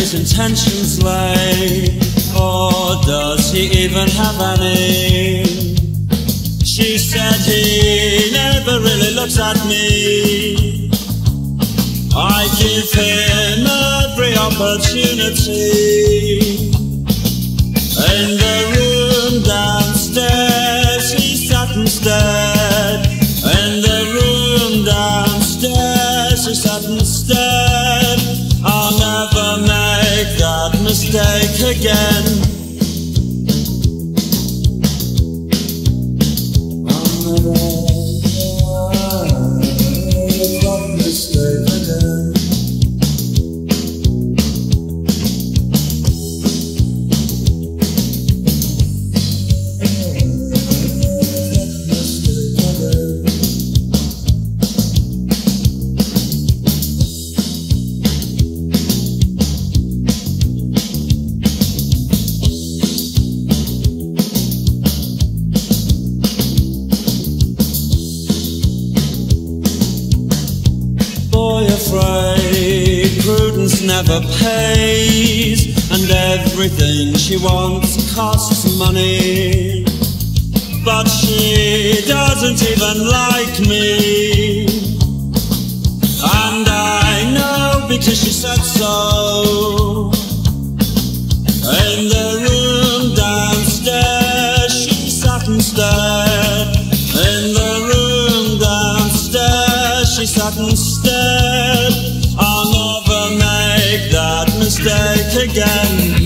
his intentions lay, or does he even have any? She said he never really looks at me. I give him every opportunity. In the room downstairs he sat and stared. In the room downstairs he sat and stared. I'll never make that mistake again. Boy afraid, prudence never pays, and everything she wants costs money. But she doesn't even like me, and I know because she said so. In the room downstairs she sat and stared. In the room downstairs she sat and stared. I'll never make that mistake again.